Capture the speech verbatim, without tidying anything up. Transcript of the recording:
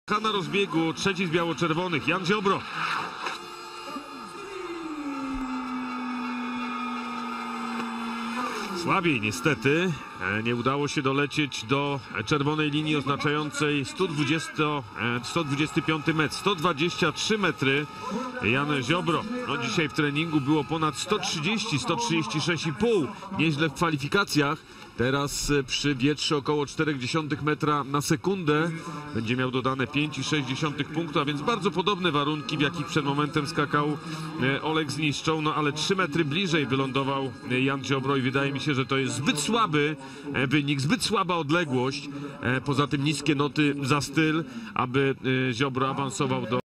Na rozbiegu trzeci z biało-czerwonych, Jan Ziobro. Słabiej niestety, nie udało się dolecieć do czerwonej linii oznaczającej sto dwudziesty piąty metr, sto dwadzieścia trzy metry. Jan Ziobro, no dzisiaj w treningu było ponad sto trzydzieści, sto trzydzieści sześć i pół, nieźle w kwalifikacjach. Teraz przy wietrze około cztery dziesiąte metra na sekundę będzie miał dodane pięć i sześć dziesiątych punktu, a więc bardzo podobne warunki, w jakich przed momentem skakał Oleg Zniszczą, no ale trzy metry bliżej wylądował Jan Ziobro i wydaje mi się, że to jest zbyt słaby wynik, zbyt słaba odległość, poza tym niskie noty za styl, aby Ziobro awansował do